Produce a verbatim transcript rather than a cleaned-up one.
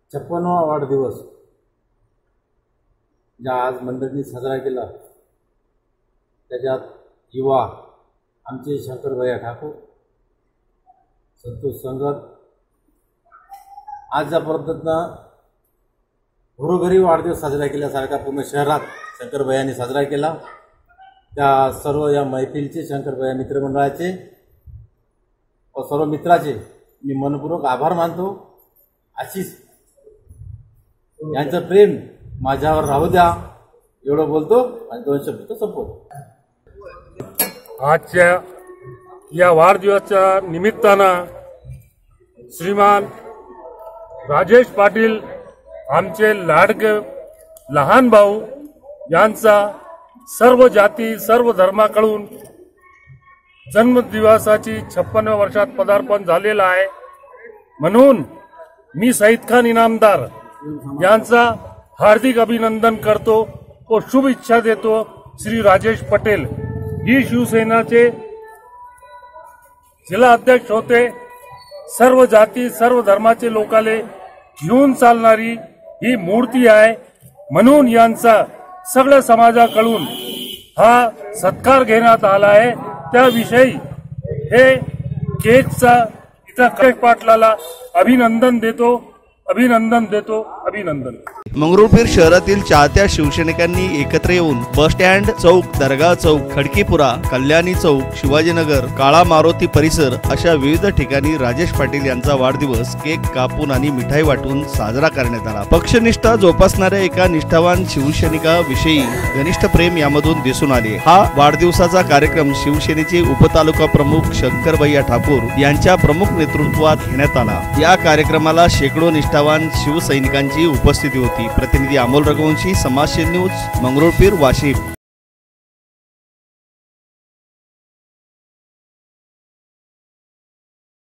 छप्पनवा वाढदिवस ज्या आज मंडळींनी साजरा केला त्याच्यात युवा आमचे शंकरभैया ठाकूर, संतोष संगत आज ज्या पद्धतीनं घरोघरी वाढदिवस साजरा केल्यासारखा पूर्ण शहरात शंकरभैयांनी साजरा केला। त्या सर्व या मैफिलचे शंकरभैया मित्रमंडळाचे व सर्व मित्राचे मी मनपूर्वक आभार मानतो। आशीष यांचं प्रेम माझ्यावर राहू द्या एवढं बोलतो आणि दोन शब्द संपवतो। आजच्या या वाढदिवसाच्या निमित्तानं श्रीमान राजेश पाटील आमचे लाडके लहान भाऊ यांचा सर्व जाती सर्व धर्माकडून जन्मदिवसाची छप्पन्न वर्षात पदार्पण झालेलं आहे। म्हणून मी सईद खान इनामदार यांचा हार्दिक अभिनंदन करतो व शुभ इच्छा देतो। श्री राजेश पटेल ही शिवसेनाचे जिल्हा अध्यक्ष होते। सर्व जाती सर्व धर्माचे लोकाले घेऊन चालणारी ही मूर्ती आहे। म्हणून यांचा सगळ्या समाजाकडून हा सत्कार घेण्यात आला आहे। त्याविषयी हे केकचा इथं राजेश पाटलाला अभिनंदन देतो अभिनंदन देतो अभिनंदन। मंगरुळपीर शहरातील चाहत्या शिवसैनिकांनी एकत्र येऊन बस स्टँड चौक, दर्गा चौक, खडकीपुरा, कल्याणी चौक, शिवाजीनगर, काळा मारुती परिसर अशा विविध ठिकाणी राजेश पाटील यांचा वाढदिवस केक कापून आणि मिठाई वाटून साजरा करण्यात आला। पक्षनिष्ठा जोपासणाऱ्या एका निष्ठावान शिवसैनिकाविषयी घनिष्ठ प्रेम यामधून दिसून आले। हा वाढदिवसाचा कार्यक्रम शिवसेनेचे उपतालुका प्रमुख शंकरभैया ठाकूर यांच्या प्रमुख नेतृत्वात घेण्यात आला। या कार्यक्रमाला शेकडो निष्ठावान शिवसैनिकांची उपस्थिती होती। प्रतिनिधी अमोल रघुवंशी, समाजशील न्यूज, मंगरुळपीर, वाशिम।